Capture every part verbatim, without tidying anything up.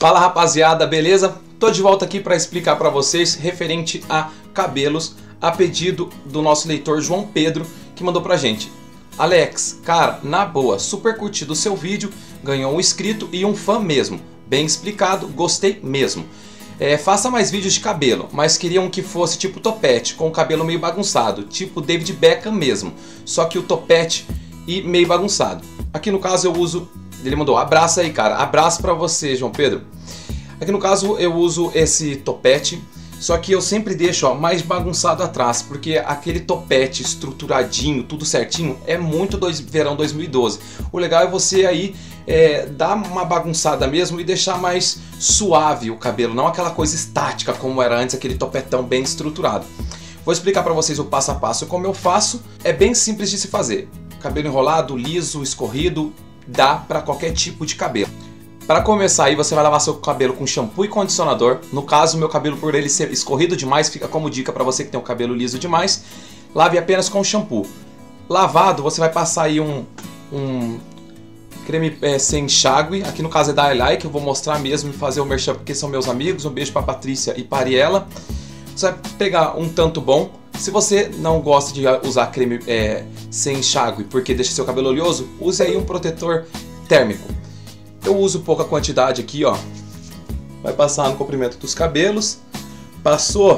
Fala rapaziada, beleza? Tô de volta aqui para explicar para vocês referente a cabelos, a pedido do nosso leitor João Pedro, que mandou pra gente. Alex, cara, na boa, super curtido o seu vídeo, ganhou um inscrito e um fã mesmo. Bem explicado, gostei mesmo. É, faça mais vídeos de cabelo, mas queriam que fosse tipo topete, com o cabelo meio bagunçado, tipo David Beckham mesmo, só que o topete e meio bagunçado. Aqui no caso eu uso, ele mandou, abraço aí cara, abraço pra você João Pedro. Aqui no caso eu uso esse topete, só que eu sempre deixo ó, mais bagunçado atrás, porque aquele topete estruturadinho, tudo certinho, é muito dois, verão dois mil e doze. O legal é você aí é, dar uma bagunçada mesmo e deixar mais suave o cabelo, não aquela coisa estática como era antes, aquele topetão bem estruturado. Vou explicar para vocês o passo a passo como eu faço, é bem simples de se fazer. Cabelo enrolado, liso, escorrido, dá para qualquer tipo de cabelo. Para começar aí, você vai lavar seu cabelo com shampoo e condicionador. No caso, meu cabelo, por ele ser escorrido demais, fica como dica para você que tem o cabelo liso demais. Lave apenas com shampoo. Lavado, você vai passar aí um, um creme é, sem enxágue. Aqui no caso é da I Like, eu vou mostrar mesmo e fazer o merchan porque são meus amigos. Um beijo para Patrícia e Pariela. Você vai pegar um tanto bom. Se você não gosta de usar creme é, sem enxágue porque deixa seu cabelo oleoso, use aí um protetor térmico. Eu uso pouca quantidade aqui, ó. Vai passar no comprimento dos cabelos. Passou.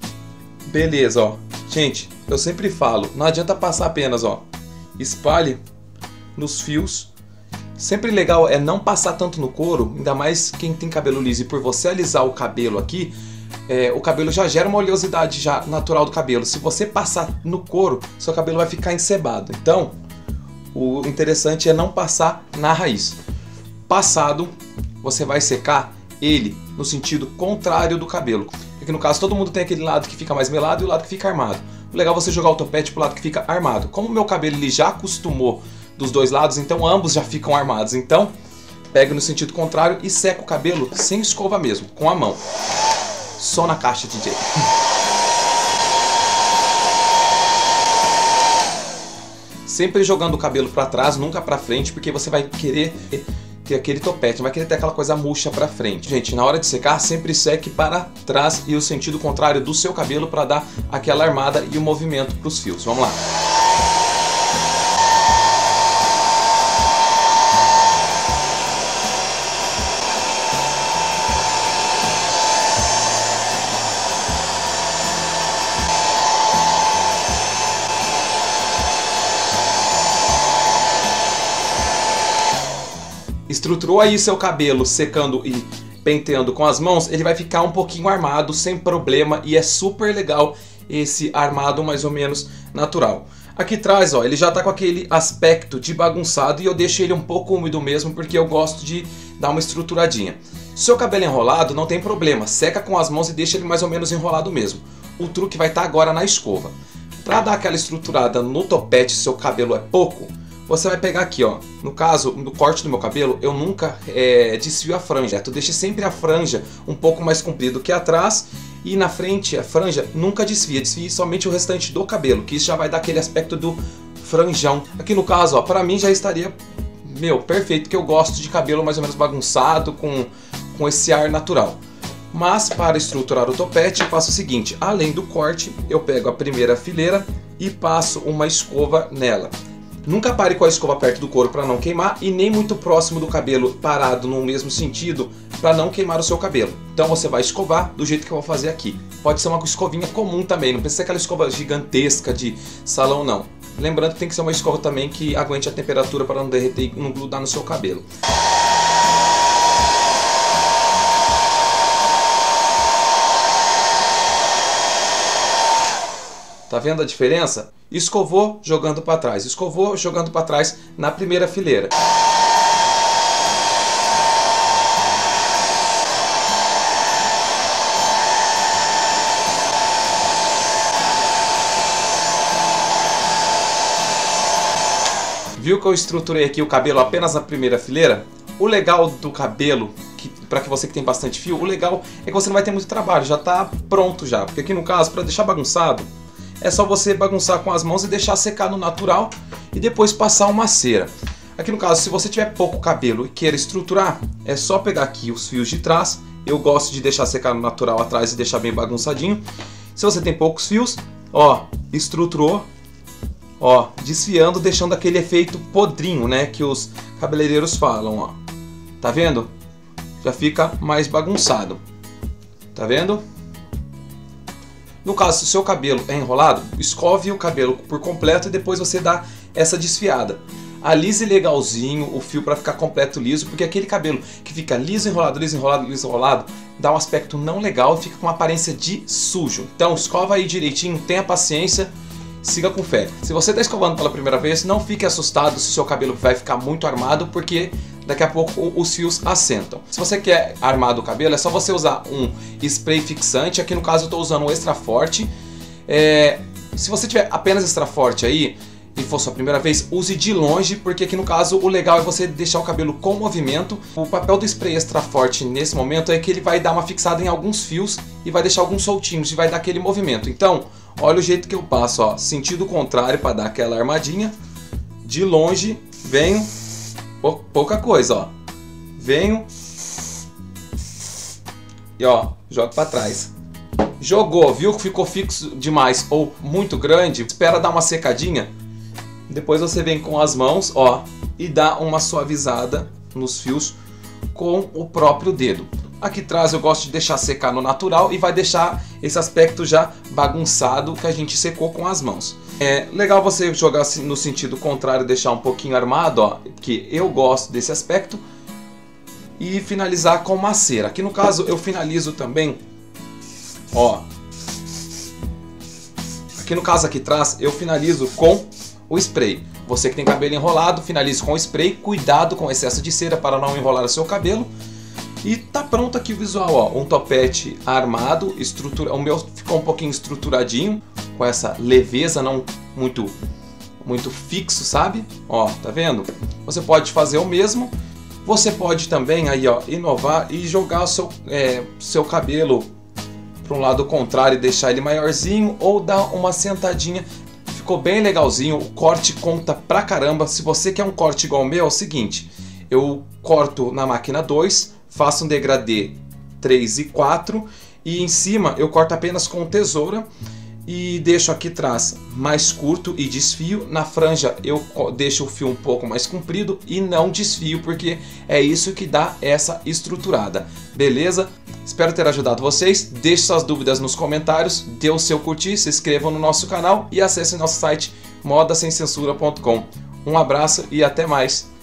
Beleza, ó. Gente, eu sempre falo, não adianta passar apenas, ó. Espalhe nos fios. Sempre legal é não passar tanto no couro, ainda mais quem tem cabelo liso. E por você alisar o cabelo aqui, é, o cabelo já gera uma oleosidade já natural do cabelo. Se você passar no couro, seu cabelo vai ficar encebado. Então, o interessante é não passar na raiz. Passado, você vai secar ele no sentido contrário do cabelo. Aqui no caso todo mundo tem aquele lado que fica mais melado e o lado que fica armado. O legal é você jogar o topete pro lado que fica armado. Como o meu cabelo ele já acostumou dos dois lados, então ambos já ficam armados. Então, pega no sentido contrário e seca o cabelo sem escova mesmo, com a mão. Só na caixa, D J. Sempre jogando o cabelo para trás, nunca para frente, porque você vai querer ter aquele topete, não vai querer ter aquela coisa murcha pra frente. Gente, na hora de secar, sempre seque para trás e o sentido contrário do seu cabelo para dar aquela armada e o movimento para os fios. Vamos lá. Estruturou aí seu cabelo secando e penteando com as mãos, ele vai ficar um pouquinho armado, sem problema, e é super legal esse armado mais ou menos natural. Aqui atrás, ó, ele já tá com aquele aspecto de bagunçado e eu deixo ele um pouco úmido mesmo porque eu gosto de dar uma estruturadinha. Seu cabelo enrolado não tem problema, seca com as mãos e deixa ele mais ou menos enrolado mesmo. O truque vai estar agora na escova. Para dar aquela estruturada no topete, se seu cabelo é pouco, você vai pegar aqui, ó, no caso, no corte do meu cabelo, eu nunca é, desfio a franja, eu deixo sempre a franja um pouco mais comprida que atrás e na frente a franja nunca desfia, desfia somente o restante do cabelo, que isso já vai dar aquele aspecto do franjão. Aqui no caso, ó, pra mim já estaria, meu, perfeito, porque eu gosto de cabelo mais ou menos bagunçado, com, com esse ar natural. Mas para estruturar o topete eu faço o seguinte, além do corte, eu pego a primeira fileira e passo uma escova nela. Nunca pare com a escova perto do couro para não queimar e nem muito próximo do cabelo parado no mesmo sentido para não queimar o seu cabelo. Então você vai escovar do jeito que eu vou fazer aqui. Pode ser uma escovinha comum também, não precisa ser aquela escova gigantesca de salão não. Lembrando que tem que ser uma escova também que aguente a temperatura para não derreter e não grudar no seu cabelo. Tá vendo a diferença? Escovou, jogando para trás. Escovou, jogando para trás na primeira fileira. Viu que eu estruturei aqui o cabelo apenas na primeira fileira? O legal do cabelo, que, para que você que tem bastante fio, o legal é que você não vai ter muito trabalho, já tá pronto já. Porque aqui no caso, para deixar bagunçado, é só você bagunçar com as mãos e deixar secar no natural e depois passar uma cera. Aqui no caso, se você tiver pouco cabelo e queira estruturar, é só pegar aqui os fios de trás. Eu gosto de deixar secar no natural atrás e deixar bem bagunçadinho. Se você tem poucos fios, ó, estruturou, ó, desfiando, deixando aquele efeito podrinho, né, que os cabeleireiros falam, ó. Tá vendo? Já fica mais bagunçado. Tá vendo? No caso, se o seu cabelo é enrolado, escove o cabelo por completo e depois você dá essa desfiada. Alise legalzinho o fio para ficar completo liso, porque aquele cabelo que fica liso, enrolado, liso, enrolado, liso, enrolado, dá um aspecto não legal e fica com uma aparência de sujo. Então escova aí direitinho, tenha paciência, siga com fé. Se você está escovando pela primeira vez, não fique assustado se o seu cabelo vai ficar muito armado, porque daqui a pouco os fios assentam. Se você quer armar o cabelo, é só você usar um spray fixante. Aqui no caso eu estou usando um extra forte. É... Se você tiver apenas extra forte aí, e for sua primeira vez, use de longe, porque aqui no caso o legal é você deixar o cabelo com movimento. O papel do spray extra forte nesse momento é que ele vai dar uma fixada em alguns fios e vai deixar alguns soltinhos e vai dar aquele movimento. Então, olha o jeito que eu passo, ó, sentido contrário para dar aquela armadinha. De longe, venho, pouca coisa, ó. Venho e ó, jogo para trás. Jogou, viu que ficou fixo demais ou muito grande? Espera dar uma secadinha. Depois você vem com as mãos, ó, e dá uma suavizada nos fios com o próprio dedo. Aqui atrás eu gosto de deixar secar no natural e vai deixar esse aspecto já bagunçado que a gente secou com as mãos. É legal você jogar no sentido contrário, deixar um pouquinho armado, ó, que eu gosto desse aspecto, e finalizar com uma cera. Aqui no caso eu finalizo também, ó. Aqui no caso aqui atrás eu finalizo com o spray. Você que tem cabelo enrolado, finalize com o spray. Cuidado com o excesso de cera para não enrolar o seu cabelo. E tá pronto aqui o visual, ó. Um topete armado, estrutura... o meu ficou um pouquinho estruturadinho, com essa leveza, não muito, muito fixo, sabe? Ó, tá vendo? Você pode fazer o mesmo. Você pode também aí, ó, inovar e jogar o seu, é, seu cabelo para um lado contrário e deixar ele maiorzinho, ou dar uma sentadinha. Ficou bem legalzinho, o corte conta pra caramba. Se você quer um corte igual ao meu, é o seguinte: eu corto na máquina dois, faço um degradê três e quatro, e em cima eu corto apenas com tesoura e deixo aqui atrás mais curto e desfio. Na franja eu deixo o fio um pouco mais comprido e não desfio, porque é isso que dá essa estruturada. Beleza? Espero ter ajudado vocês. Deixe suas dúvidas nos comentários, dê o seu curtir, se inscrevam no nosso canal e acesse nosso site moda sem censura ponto com. Um abraço e até mais!